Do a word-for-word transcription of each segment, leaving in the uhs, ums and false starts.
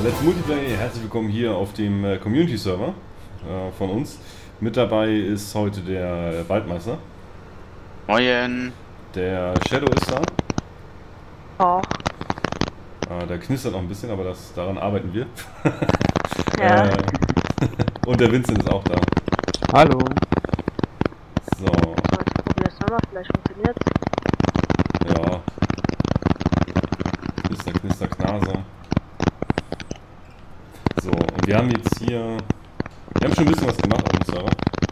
Let's Multiplayer, herzlich willkommen hier auf dem äh, Community Server äh, von uns. Mit dabei ist heute der äh, Waldmeister. Moin. Der Shadow ist da. Oh. Äh, der knistert noch ein bisschen, aber das, daran arbeiten wir. Ja. äh, und der Vincent ist auch da. Hallo. So. So, ich probiere es nochmal, vielleicht funktioniert es. Ja. Knister, knister, knaser. So, und wir haben jetzt hier... Wir haben schon ein bisschen was gemacht auf dem Server.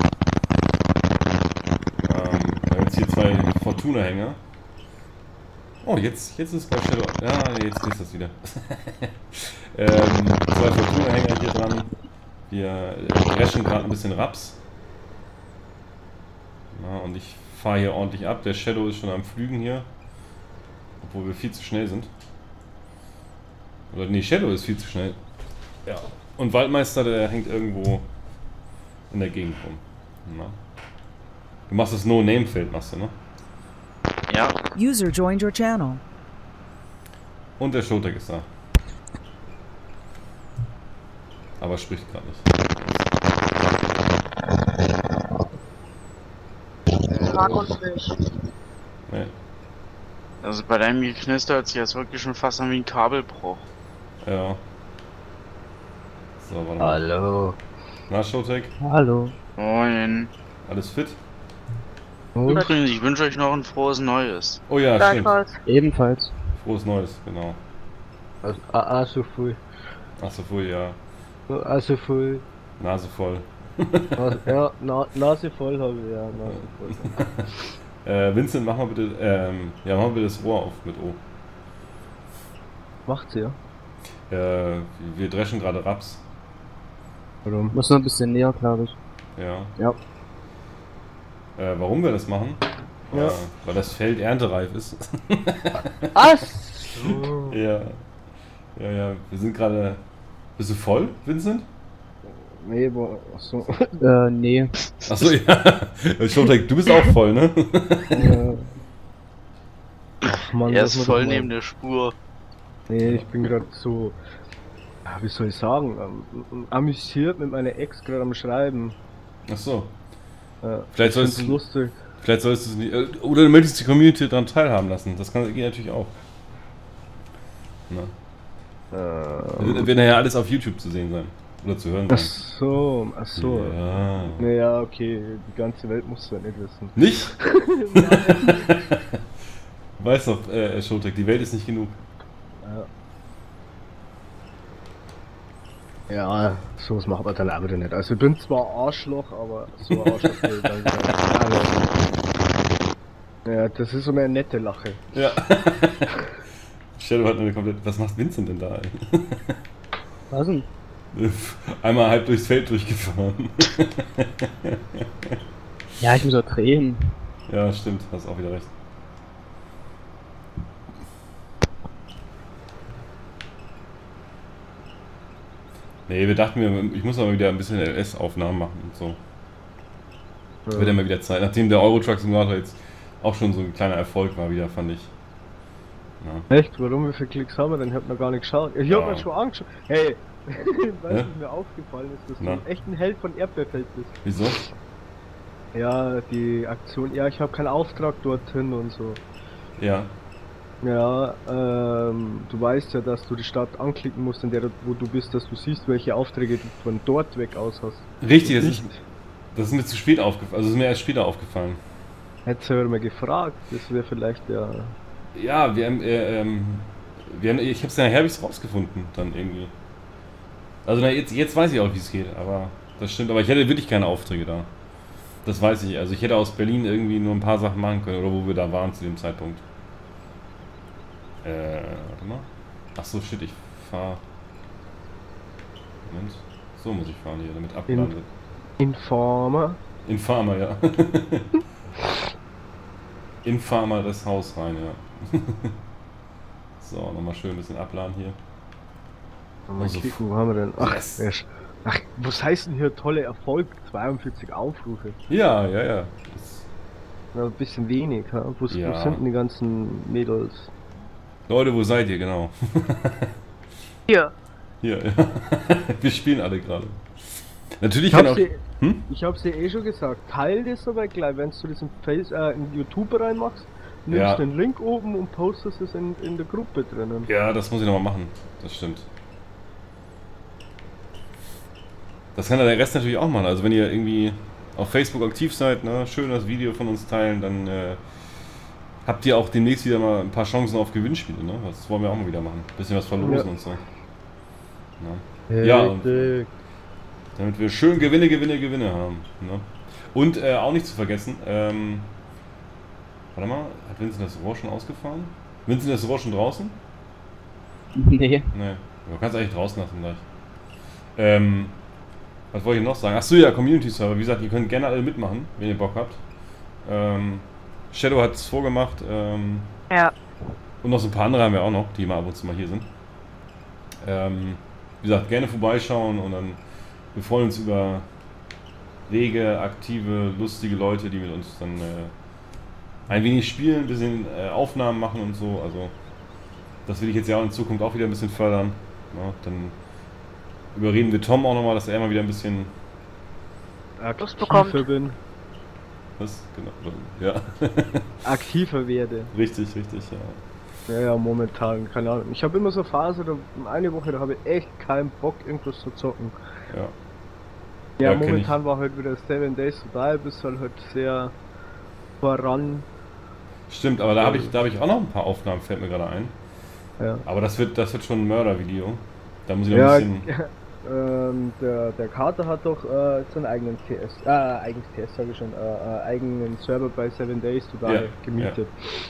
Ähm, wir haben jetzt hier zwei Fortuna-Hänger. Oh, jetzt, jetzt ist bei Shadow... Ja, jetzt knistert es wieder. ähm, zwei Fortuna-Hänger hier dran. Wir dreschen gerade ein bisschen Raps. Ja, und ich fahre hier ordentlich ab. Der Shadow ist schon am Flügen hier. Obwohl wir viel zu schnell sind. Oder nee, Shadow ist viel zu schnell. Ja. Und Waldmeister, der hängt irgendwo in der Gegend rum. Na? Du machst das No-Name-Feld, machst du, ne? Ja. User joined your channel. Und der Showtech ist da. Aber spricht gerade nicht. Frag uns nicht. Nee. Also bei deinem Geknister hört sich das wirklich schon fast an wie ein Kabelbruch. Ja. So, warte mal. Hallo. Na, Showtech? Hallo. Moin. Alles fit? Und Übrigens, ich wünsche euch noch ein frohes Neues. Oh ja, stimmt. Gleichfalls. ebenfalls. Frohes Neues, genau. Also, ah, so viel. Achso, voll, ja. Also voll. Nase voll. Nase, ja, na, Nase voll habe ich, ja, Nase voll. Äh, Vincent, mach mal bitte, ähm, ja, mach mal bitte das Rohr auf mit O. Macht's ja. Äh, wir dreschen gerade Raps. Warum? Muss noch ein bisschen näher, glaube ich. Ja. Ja. Äh, warum wir das machen? Ja. Äh, weil das Feld erntereif ist. Was? Ja. Ja, ja, wir sind gerade... Bist du voll, Vincent? Nee, boah, achso. äh, nee. Achso, ja. Showtech, du bist auch voll, ne? äh, ach man, Er lass ist mal voll doch mal- neben der Spur. Nee, ich bin gerade so... ja, wie soll ich sagen? Ähm, amüsiert mit meiner Ex gerade am Schreiben. Achso. Ja, Vielleicht ich sollst find's du... lustig. Vielleicht sollst du es nicht... äh, Oder du möchtest die Community daran teilhaben lassen. Das kann geht natürlich auch. Na. Äh, Wird wird nachher alles auf YouTube zu sehen sein. Oder zu hören ach sein. so, ach so. Ja. Naja, okay, die ganze Welt musst du ja nicht wissen. Nicht? Weißt doch, äh, Showtech, die Welt ist nicht genug. Ja. Ja, sowas macht man dann auch wieder nicht. Also ich bin zwar Arschloch, aber so ein Arschloch will ich dann wieder. Aber, ja, das ist so eine nette Lache. Ja. Shadow hat eine komplett... Was macht Vincent denn da, ey? Was denn? Einmal halb durchs Feld durchgefahren. Ja, ich muss auch drehen. Ja, stimmt, hast auch wieder recht. Nee, wir dachten mir, ich muss aber wieder ein bisschen L S-Aufnahmen machen und so. Ja. Wird ja mal wieder Zeit. Nachdem der Euro Truck Simulator jetzt auch schon so ein kleiner Erfolg war wieder, fand ich. Ja. Echt? Warum? Wie viele Klicks haben wir denn? Ich hab noch gar nicht geschaut. Ich Ja. hab mir schon angeschaut. Hey, weißt du, Hä? was mir aufgefallen ist, dass Na? du echt ein Held von Erdbeerfeld bist. Wieso? Ja, die Aktion, ja, ich habe keinen Auftrag dorthin und so. Ja. Ja, ähm, du weißt ja, dass du die Stadt anklicken musst, in der du, wo du bist, dass du siehst, welche Aufträge du von dort weg aus hast. Richtig, das Nicht. ist, das ist mir zu spät aufgefallen. Also ist mir erst später aufgefallen. Hättest du ja mal gefragt, das wäre vielleicht ja. Ja, wir haben, äh, ähm, wir haben, ich hab's ja nachher hab's rausgefunden, dann irgendwie. Also na, jetzt, jetzt weiß ich auch, wie es geht, aber das stimmt. Aber ich hätte wirklich keine Aufträge da. Das weiß ich. Also ich hätte aus Berlin irgendwie nur ein paar Sachen machen können, oder wo wir da waren zu dem Zeitpunkt. Äh, warte mal. Achso, shit, ich fahr. Moment. So muss ich fahren hier, damit abgeladen wird. Informer. Infamer, ja. Infamer das Haus rein, ja. So, nochmal schön ein bisschen abladen hier. Mal Also, kicken, wo haben wir denn? Ach, yes. wer sch- ach, was heißt denn hier tolle Erfolg? zweiundvierzig Aufrufe. Ja, ja, ja. Das, Ja, ein bisschen wenig, ha? Wo, Ja. wo sind denn die ganzen Mädels? Leute, wo seid ihr, genau? Hier. Hier, ja. Wir spielen alle gerade. Natürlich Ich kann hab's, auch... dir, Hm? ich hab's dir eh schon gesagt, teil das aber gleich, wenn du das in, Face, äh, in YouTube reinmachst, nimmst Ja. den Link oben und postest es in, in der Gruppe drinnen. Ja, das muss ich nochmal machen. Das stimmt. Das kann ja der Rest natürlich auch machen. Also wenn ihr irgendwie auf Facebook aktiv seid, ne, schön das Video von uns teilen, dann äh, habt ihr auch demnächst wieder mal ein paar Chancen auf Gewinnspiele. Ne? Das wollen wir auch mal wieder machen. Ein bisschen was verlosen Ja. und so. Ja, ja und Richtig. damit wir schön Gewinne, Gewinne, Gewinne haben. Ne? Und äh, auch nicht zu vergessen, ähm, warte mal, hat Vincent das Rohr schon ausgefahren? Vincent ist das Rohr schon draußen? Nee. Nee, du kannst eigentlich draußen lassen gleich. Ähm, was wollte ich noch sagen? Achso, ja, Community Server. Wie gesagt, ihr könnt gerne alle mitmachen, wenn ihr Bock habt. Ähm, Shadow hat es vorgemacht. Ähm, Ja. und noch so ein paar andere haben wir auch noch, die mal ab und zu mal hier sind. Ähm, wie gesagt, gerne vorbeischauen und dann wir freuen uns über rege, aktive, lustige Leute, die mit uns dann äh, ein wenig spielen, ein bisschen äh, Aufnahmen machen und so. Also das will ich jetzt ja auch in Zukunft auch wieder ein bisschen fördern. Ja, dann überreden wir Tom auch nochmal, dass er mal wieder ein bisschen... Lust bekommt. Aktiver bin. Was? Genau. Ja. Aktiver werde. Richtig, richtig, ja. Ja, ja, momentan, keine Ahnung. Ich habe immer so Phase, da eine Woche, da habe ich echt keinen Bock, irgendwas zu zocken. Ja. Ja, Ja, kenn momentan war halt wieder Seven Days to Die, bist halt, halt sehr voran. Stimmt, aber da habe ich, da habe ich auch noch ein paar Aufnahmen, fällt mir gerade ein. Ja, Aber das wird, das wird schon ein Mördervideo. Da muss ich noch ja ein bisschen... ähm, der, der Kater hat doch äh, seinen eigenen T S, äh, eigenes T S, sage ich schon, äh, äh, eigenen Server bei Seven Days to Die Ja, gemietet.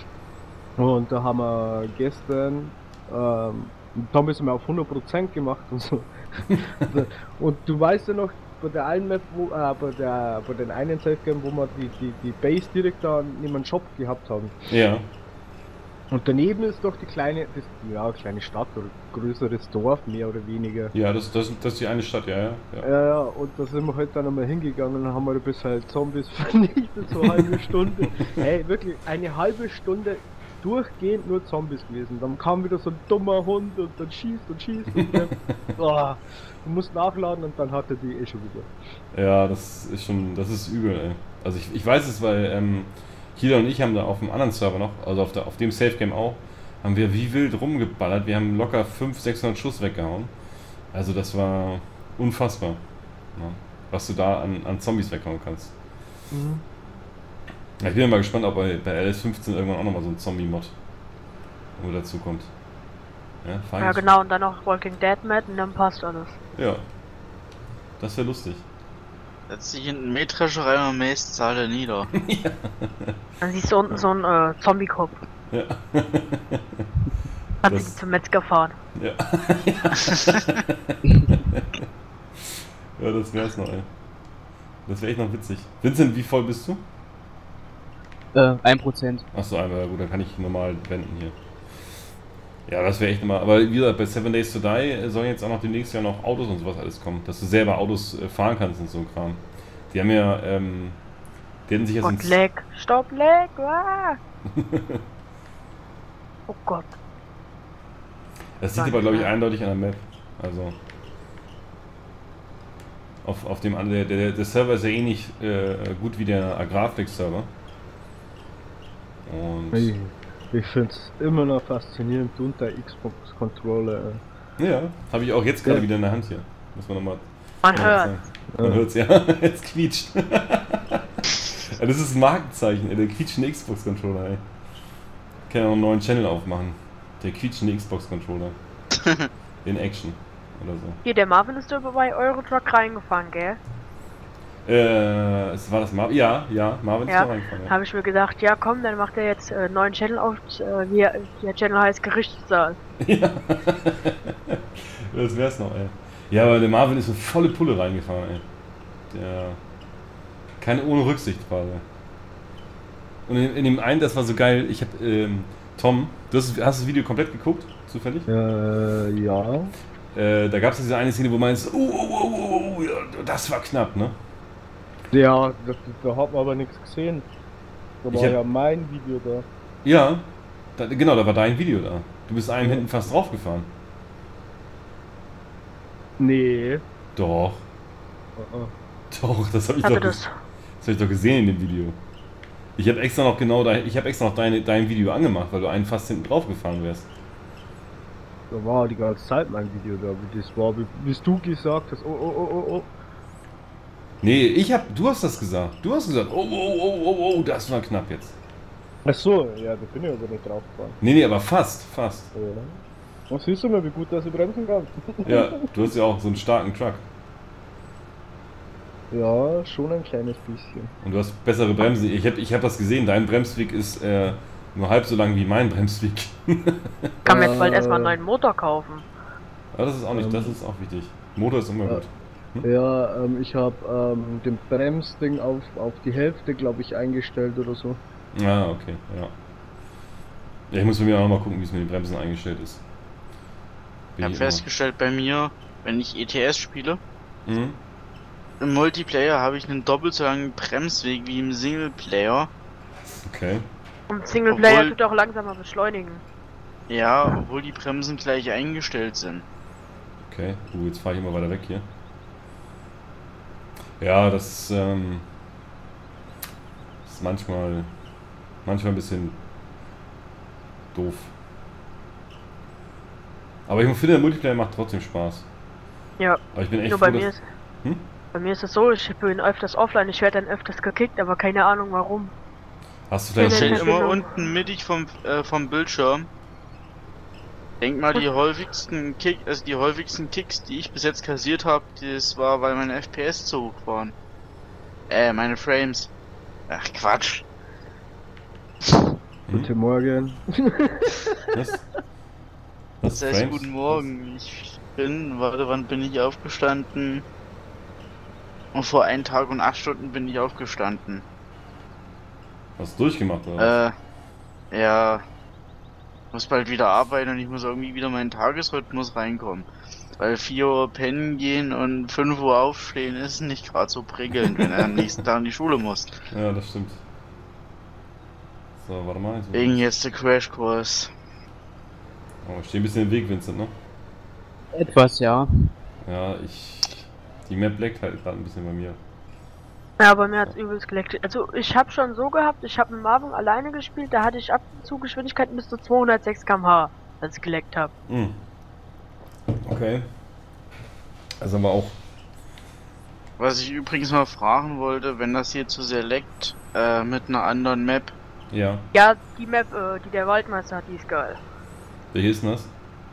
Und da haben wir gestern, ähm, da haben wir es mal auf hundert Prozent gemacht und so. Und du weißt ja noch, bei der einen Map, wo, äh, bei, der, bei den einen Safe Game, wo wir die, die, die Base direkt da neben einem Shop gehabt haben. Ja. Und daneben ist doch die kleine, das, ja, kleine Stadt oder größeres Dorf, mehr oder weniger. Ja, das, das, das ist die eine Stadt, ja, ja. ja. Ja, ja, und da sind wir halt dann einmal hingegangen und haben wir ein bisschen halt Zombies vernichtet, so eine halbe Stunde. Ey, wirklich, eine halbe Stunde durchgehend nur Zombies gewesen. Dann kam wieder so ein dummer Hund und dann schießt und schießt und dann, oh, du musst nachladen und dann hat er die eh schon wieder. Ja, das ist schon, das ist übel, ey. Also ich, ich weiß es, weil ähm, Kila und ich haben da auf dem anderen Server noch, also auf, der, auf dem Safe Game auch, haben wir wie wild rumgeballert. Wir haben locker fünfhundert, sechshundert Schuss weggehauen. Also das war unfassbar, ja, was du da an, an Zombies weghauen kannst. Mhm. Ja, ich bin mal gespannt, ob bei, bei L S fünfzehn irgendwann auch nochmal so ein Zombie-Mod dazu kommt. Ja, fein. Ja, genau, und dann noch Walking Dead Mad und dann passt alles. Ja, das wäre lustig. Setz dich in den Mähdrescher rein und mähst Zahle nieder. Dann siehst du unten so einen äh, Zombie-Kopf. Ja. Kannst Das- du zum Metzger fahren. Ja. Ja, das wär's noch, ey. Das wäre echt noch witzig. Vincent, wie voll bist du? Äh, ein Prozent. Achso, einmal, gut, dann kann ich normal wenden hier. Ja, das wäre echt immer. Aber wie gesagt, bei Seven Days to Die sollen jetzt auch noch demnächst ja noch Autos und sowas alles kommen. Dass du selber Autos äh, fahren kannst und so ein Kram. Die haben ja, ähm. Die hätten sich jetzt Und ins- Leck. Stopp, Leck. Ah. Oh Gott. Das liegt aber, glaube ich, eindeutig an der Map. Also. Auf, auf dem anderen. Der, der, der Server ist ja eh nicht äh, gut wie der Agrarflix-Server. Und. Ich, ich find's immer noch faszinierend unter Xbox-Controller. Ja, habe ich auch jetzt gerade Ja. wieder in der Hand hier. Muss man nochmal. Man hört. Man Ja. hört's, ja. Jetzt quietscht. Ja, das ist ein Markenzeichen, ey. Der quietschende Xbox-Controller, ey. Ich kann ja noch einen neuen Channel aufmachen. Der quietschende Xbox-Controller. In Action. Oder so. Hier, der Marvin ist über bei Eurotruck reingefahren, gell? Äh, es war das Marvin? Ja, ja, Marvin ist Ja, da reingefahren. Ja. Habe ich mir gedacht, ja komm, dann macht er jetzt äh, einen neuen Channel auf. Äh, wie er- der Channel heißt Gerichtssaal. Ja. Das wär's noch, ey. Ja, aber der Marvin ist so volle Pulle reingefahren, ey. Der. Keine ohne Rücksicht quasi. Und in, in dem einen, das war so geil, ich hab, ähm, Tom, du hast, hast das Video komplett geguckt, zufällig? Äh, ja. Äh, da gab es diese eine Szene, wo meinst, oh, oh, oh, oh, oh, ja, das war knapp, ne? Ja, da, da hat man aber nichts gesehen. Da Ich war hab- ja mein Video da. Ja, da, genau, da war dein Video da. Du bist einem hinten fast draufgefahren. Nee. Doch, Oh, oh. doch, das habe ich, Hatte doch das. ges- das hab ich doch gesehen in dem Video. Ich habe extra noch genau dein, ich habe extra noch deine, dein Video angemacht, weil du einen fast hinten drauf gefahren wärst. Da war die ganze Zeit mein Video da, wie das war, wie, wie du gesagt hast, oh, oh, oh, oh, oh. Nee, ich hab, du hast das gesagt. Du hast gesagt, oh, oh, oh, oh, oh, das war knapp jetzt. Ach so, ja, da bin ich aber nicht drauf gefahren. Nee, nee, aber fast, fast. Ja. Was siehst du mal, wie gut dass ich bremsen kann? Ja, du hast ja auch so einen starken Truck. Ja, schon ein kleines bisschen. Und du hast bessere Bremsen. Ich habe ich hab das gesehen, dein Bremsweg ist äh, nur halb so lang wie mein Bremsweg. Kann mir jetzt bald Äh. erstmal einen neuen Motor kaufen. Aber das ist auch nicht, das ist auch wichtig. Motor ist immer Ja. gut. Ja, ähm, ich habe ähm, den Bremsding auf, auf die Hälfte, glaube ich, eingestellt oder so. Ah, okay, ja. Ja, ich muss bei mir auch noch mal gucken, wie es mit den Bremsen eingestellt ist. Ich Bin habe ich immer- festgestellt bei mir, wenn ich E T S spiele, Mhm. im Multiplayer habe ich einen doppelt so langen Bremsweg wie im Singleplayer. Okay. Und Singleplayer Obwohl- tut auch langsamer beschleunigen. Ja, obwohl die Bremsen gleich eingestellt sind. Okay. Uh, jetzt fahre ich immer weiter weg hier. Ja, das ähm, ist manchmal manchmal ein bisschen doof. Aber ich finde, der Multiplayer macht trotzdem Spaß. Ja, Aber ich bin echt nur froh, bei mir dass... ist. Hm? Bei mir ist es so, ich bin öfters offline, ich werde dann öfters gekickt, aber keine Ahnung warum. Hast du Ja, vielleicht... Steht ja, immer genau. unten mittig vom, äh, vom Bildschirm. Denk mal, die häufigsten Kick, also die häufigsten Kicks, die ich bis jetzt kassiert habe, das war, weil meine F P S zu hoch waren. Äh, meine Frames. Ach Quatsch. Hm? Guten Morgen. Was? Was? Das heißt, Frames? guten Morgen. Ich bin, warte, wann bin ich aufgestanden? Und vor einem Tag und acht Stunden bin ich aufgestanden. Hast du durchgemacht, oder? Äh, ja. Muss bald wieder arbeiten und ich muss irgendwie wieder in meinen Tagesrhythmus reinkommen. Weil vier Uhr pennen gehen und fünf Uhr aufstehen ist nicht gerade so prickelnd, wenn er am nächsten Tag in die Schule muss. Ja, das stimmt. So, warte mal. Jetzt Wegen jetzt der Crashkurs. Oh, ich stehe ein bisschen im Weg, Vincent, ne? Etwas, ja. Ja, ich... Die Map leckt halt gerade ein bisschen bei mir. Ja, bei mir hat's übelst geleckt. Also ich habe schon so gehabt, ich habe mit Marvin alleine gespielt, da hatte ich ab und zu Geschwindigkeiten bis zu zweihundertsechs Kilometer pro Stunde, als ich geleckt habe. Hm. Okay. Also aber auch... Was ich übrigens mal fragen wollte, wenn das hier zu sehr leckt, äh, mit einer anderen Map. Ja. Ja, die Map, äh, die der Waldmeister hat, die ist geil. Welche ist denn das?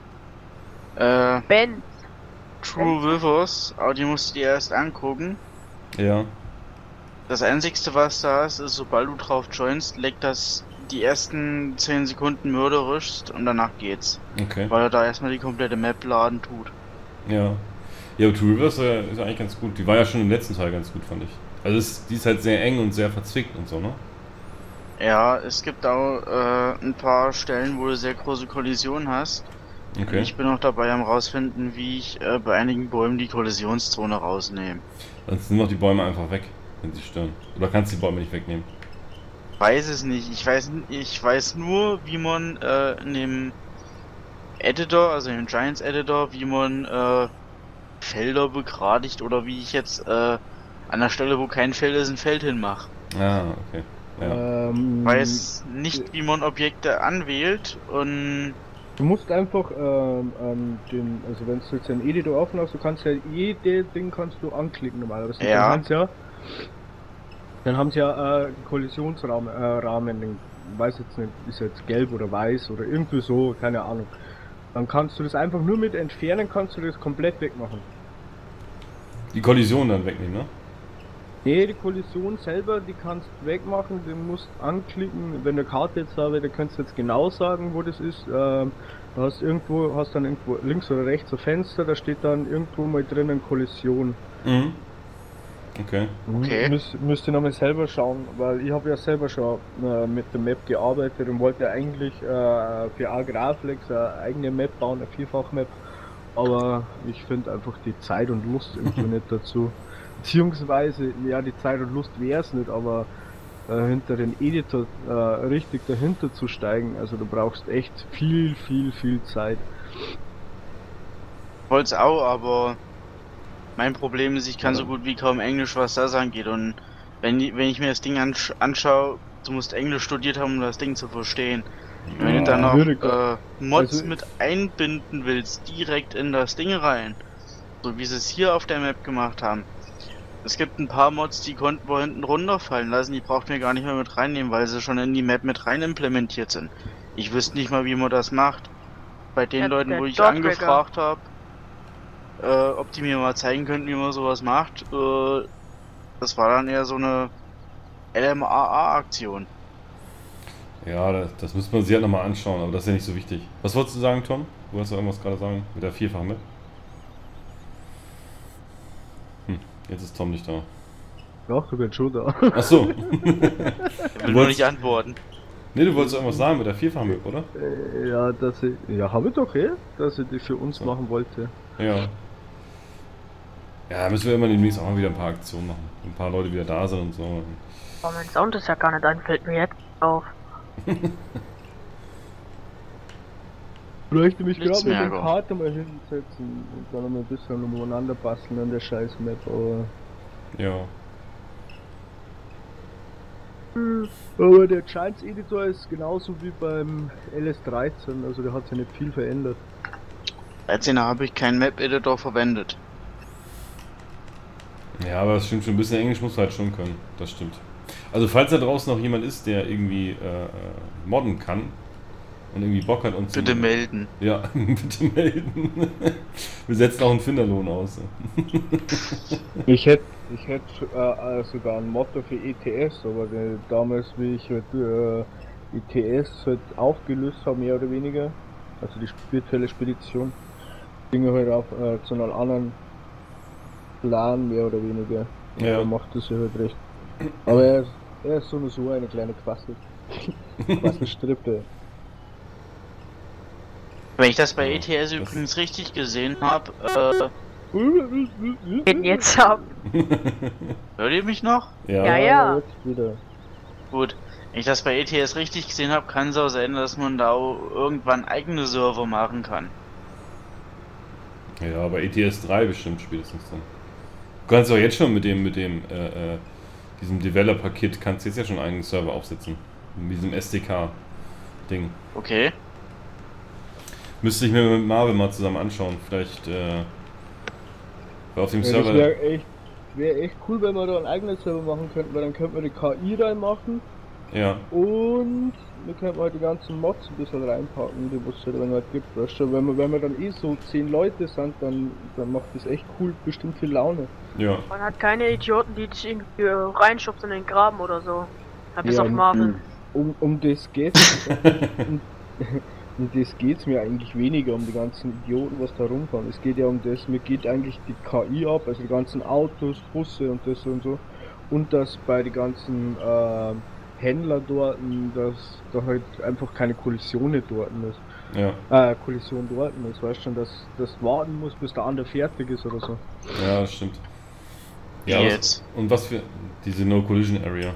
Äh, Benz. True Rivers, aber die musst du dir erst angucken. Ja. Das einzigste was da ist, ist, sobald du drauf joinst, leckt das die ersten zehn Sekunden mörderischst und danach geht's. Okay. Weil er da erstmal die komplette Map laden tut. Ja. Ja, aber Two Rivers äh, ist eigentlich ganz gut. Die war ja schon im letzten Teil ganz gut, fand ich. Also es, die ist halt sehr eng und sehr verzwickt und so, ne? Ja, es gibt auch äh, ein paar Stellen, wo du sehr große Kollisionen hast. Okay. Ich bin noch dabei am rausfinden, wie ich äh, bei einigen Bäumen die Kollisionszone rausnehme. Dann sind doch die Bäume einfach weg, wenn sie stören. Oder kannst du die Bäume nicht wegnehmen? Weiß es nicht. Ich weiß, ich weiß nur, wie man äh, in dem Editor, also im Giants Editor, wie man äh, Felder begradigt oder wie ich jetzt äh, an der Stelle, wo kein Feld ist, ein Feld hinmache. Ah, okay. Ja. Ähm, Weiß nicht, wie man Objekte anwählt und Du musst einfach ähm, ähm, den, also wenn du jetzt einen Editor offen hast, du kannst ja jede Ding kannst du anklicken normalerweise. Ja. Dann haben sie ja, dann haben sie ja äh, einen Kollisionsrahmen, äh, Rahmen, den, weiß jetzt nicht, ist jetzt gelb oder weiß oder irgendwie so, keine Ahnung. Dann kannst du das einfach nur mit entfernen, kannst du das komplett wegmachen. Die Kollision dann wegnehmen, ne? Nee, die Kollision selber, die kannst du wegmachen, den musst anklicken, wenn der Karte jetzt habe, da kannst du jetzt genau sagen, wo das ist. Ähm, du hast irgendwo, hast dann irgendwo links oder rechts ein Fenster, da steht dann irgendwo mal drinnen Kollision. Mhm. Okay. Okay. Müsst, müsst ihr nochmal selber schauen, weil ich habe ja selber schon äh, mit der Map gearbeitet und wollte eigentlich äh, für Agrarflex eine eigene Map bauen, eine Vierfach-Map. Aber ich finde einfach die Zeit und Lust irgendwie nicht dazu. Beziehungsweise, ja, die Zeit und Lust wäre es nicht, aber äh, hinter den Editor äh, richtig dahinter zu steigen, also du brauchst echt viel, viel, viel Zeit. wollt's auch, aber Mein Problem ist, ich kann so gut wie kaum Englisch, was das angeht. Und wenn, wenn ich mir das Ding ansch anschaue, du musst Englisch studiert haben, um das Ding zu verstehen. Und wenn Ja, du dann noch würde ich- äh, Mods also- mit einbinden willst, direkt in das Ding rein, so wie sie es hier auf der Map gemacht haben. Es gibt ein paar Mods, die konnten wir hinten runterfallen lassen, die braucht mir gar nicht mehr mit reinnehmen, weil sie schon in die Map mit rein implementiert sind. Ich wüsste nicht mal, wie man das macht. Bei den Ja, Leuten, der wo ich Dogtrigger. angefragt habe, äh, ob die mir mal zeigen könnten, wie man sowas macht, äh, das war dann eher so eine L M A A-Aktion. Ja, das, das müsste man sich halt nochmal anschauen, aber das ist ja nicht so wichtig. Was wolltest du sagen, Tom? Du wolltest doch irgendwas gerade sagen mit der Vierfach-Map? Hm, jetzt ist Tom nicht da. Doch, ich bin schon da. Ach so. Ich will Du nur wolltest- nicht antworten. Ne, du wolltest irgendwas sagen mit der Vierfach-Map, oder? Äh, ja, dass ich. Ja, habe ich doch eh, dass ich die für uns So. machen wollte. Ja. Ja, da müssen wir immer demnächst auch mal wieder ein paar Aktionen machen. Ein paar Leute wieder da sind und so. Oh, mein Sound ist ja gar nicht an, fällt mir jetzt auf. Bräuchte mich gerade mit dem Blitzmerker. Kater mal hinsetzen und dann noch mal ein bisschen umeinander basteln an der scheiß Map, aber. Ja. Hm, Aber der Giants Editor ist genauso wie beim L S dreizehn, also der hat sich nicht viel verändert. dreizehner habe ich keinen Map-Editor verwendet. Ja, aber das stimmt schon. Ein bisschen Englisch musst du halt schon können. Das stimmt. Also, falls da draußen noch jemand ist, der irgendwie äh, äh, modden kann und irgendwie Bock hat und Bitte melden. Ja, bitte melden. Wir setzen auch einen Finderlohn aus. Ich hätte ich hätte äh, äh, sogar ein Motto für E T S, aber der, damals, wie ich halt, äh, E T S halt aufgelöst habe, mehr oder weniger, also die virtuelle Spedition, Dinge halt auf äh, zu einem anderen Plan, mehr oder weniger. Und Ja. da macht das ja halt recht. Aber er ist, er ist so eine so eine kleine Quassel. Quasselstrippe. Wenn ich das bei Ja, E T S das- übrigens richtig gesehen habe, äh, geht jetzt ab. hört ihr mich noch? Ja. Ja, ja. Jetzt wieder. Gut. Wenn ich das bei E T S richtig gesehen habe, kann es auch sein, dass man da auch irgendwann eigene Server machen kann. Ja, aber E T S drei bestimmt spätestens dann. Du kannst auch jetzt schon mit dem, mit dem, äh, äh, diesem Developer-Kit, kannst jetzt ja schon einen eigenen Server aufsetzen. Mit diesem S D K-Ding. Okay. Müsste ich mir mit Marvel mal zusammen anschauen. Vielleicht, äh, weil auf dem Ja, das Server. wäre echt, wär echt cool, wenn wir da einen eigenen Server machen könnten, weil dann könnten wir die K I reinmachen Ja, und wir könnten halt die ganzen Mods ein bisschen reinpacken, die es halt dann halt gibt. Weißt du, wenn wir, wenn wir dann eh so zehn Leute sind, dann, dann macht das echt cool, bestimmt viel Laune. ja. Man hat keine Idioten, die dich irgendwie äh, reinschubsen in den Graben oder so. Ja, bis Ja, auf Marvel. Um, um das geht's. um, um das geht's mir eigentlich weniger, um die ganzen Idioten, was da rumfahren. Es geht ja um das, mir geht eigentlich die K I ab, also die ganzen Autos, Busse und das und so. Und dass bei den ganzen äh, Händler dort, dass da halt einfach keine Kollision dort ist. Ja, Äh, Kollision dort ist, weißt du schon, dass das warten muss, bis der andere fertig ist oder so. ja, das stimmt. Wie Ja, was, jetzt? und was für diese No Collision Area?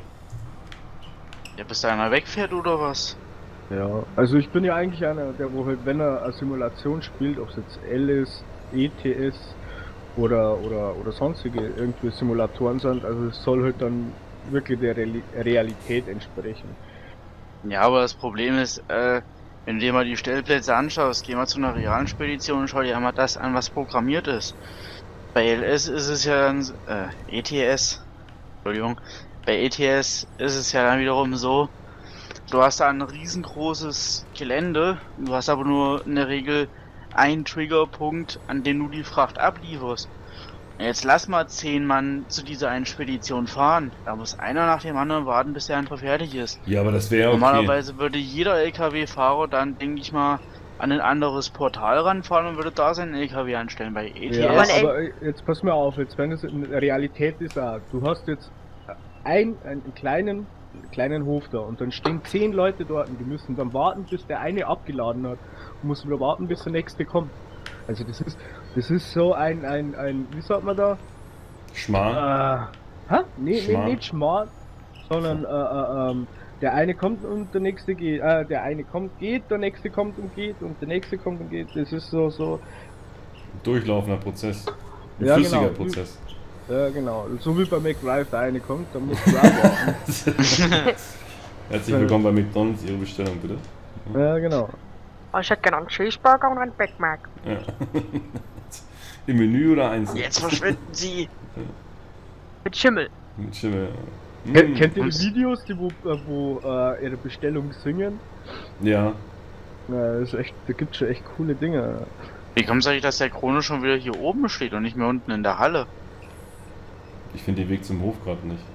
Ja, bis da einer wegfährt oder was? Ja, also ich bin ja eigentlich einer, der wo halt, wenn er eine Simulation spielt, ob es jetzt L ist, E T S oder oder oder sonstige irgendwie Simulatoren sind, also es soll halt dann wirklich der Reali Realität entsprechen. Ja, aber das Problem ist, äh, wenn du dir mal die Stellplätze anschaust, geh mal zu einer realen Spedition und schau dir einmal das an, was programmiert ist. Bei L S ist es ja dann, äh, E T S, Entschuldigung, bei E T S ist es ja dann wiederum so, du hast da ein riesengroßes Gelände, du hast aber nur in der Regel einen Triggerpunkt, an dem du die Fracht ablieferst. Jetzt lass mal zehn Mann zu dieser einen Spedition fahren. Da muss einer nach dem anderen warten, bis der andere fertig ist. Ja, aber das wäre okay. Normalerweise würde jeder L K W-Fahrer dann, denke ich mal, an ein anderes Portal ranfahren und würde da seinen L K W anstellen. Bei E T S. Ja, Aber ey- aber jetzt pass mir auf, jetzt wenn es in der Realität ist, auch, du hast jetzt ein, einen kleinen kleinen Hof da und dann stehen zehn Leute dort und die müssen dann warten, bis der eine abgeladen hat und müssen wieder warten, bis der nächste kommt. Also das ist das ist so ein ein ein wie sagt man da? Schmarrn. Äh, hä? Nee, nee, Schmarrn. nicht Schmarrn, sondern äh, äh, ähm, der eine kommt und der nächste geht, äh, der eine kommt, geht, der nächste kommt und geht und der nächste kommt und geht. Das ist so so Durchlaufender Prozess. Ein Ja, flüssiger genau. Prozess. Ja, genau. So wie bei McDrive da eine kommt, dann muss du warten. Herzlich willkommen bei McDonalds, Ihre Bestellung bitte. Ja, genau. Oh, ich hätte gerne einen Cheeseburger und einen Big Mac. Ja. Im Menü oder einzeln? Jetzt verschwinden sie! Mit Schimmel. Mit Schimmel. ja. Ken- Mm, Kennt ihr die und- Videos, die wo, äh, wo äh, ihre Bestellung singen? Ja. Ja, das ist echt, da gibt's schon echt coole Dinge. Wie kommt es eigentlich, dass der Krone schon wieder hier oben steht und nicht mehr unten in der Halle? Ich finde den Weg zum Hof gerade nicht.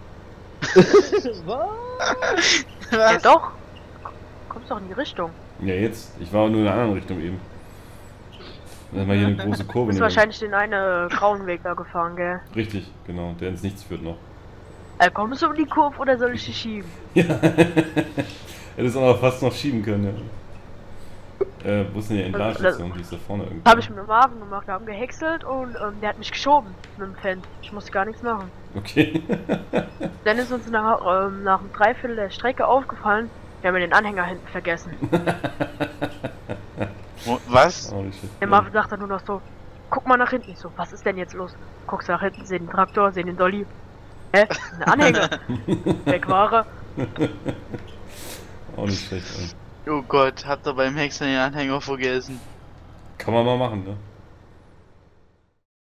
Ja doch. Kommst doch in die Richtung. Ja, jetzt. Ich war nur in der anderen Richtung eben. Lass mal hier eine große Du Kurve bist nehmen. wahrscheinlich den einen grauen Weg da gefahren, gell? Richtig, genau. Der ins Nichts führt noch. Äh, kommst du um die Kurve oder soll ich dich schieben? Ja. Hättest auch fast noch schieben können, ja. Äh, wo ist denn die Entladestation? Die ist da vorne irgendwie. Habe ich mit dem Marvin gemacht. Wir haben gehäckselt und ähm, der hat mich geschoben mit dem Fan. Ich musste gar nichts machen. Okay. Dann ist uns nach, ähm, nach einem Dreiviertel der Strecke aufgefallen, wir haben den Anhänger hinten vergessen. Wo- Was? Oh, nicht schlecht. Der Marvin sagt dann nur noch so, guck mal nach hinten. Ich so, was ist denn jetzt los? Guckst du nach hinten, sehen den Traktor, sehen den Dolly. Hä? Ein Anhänger. Weg war er. Auch nicht schlecht. ey. Oh Gott, habt ihr beim Hexen den Anhänger vergessen? Kann man mal machen, ne?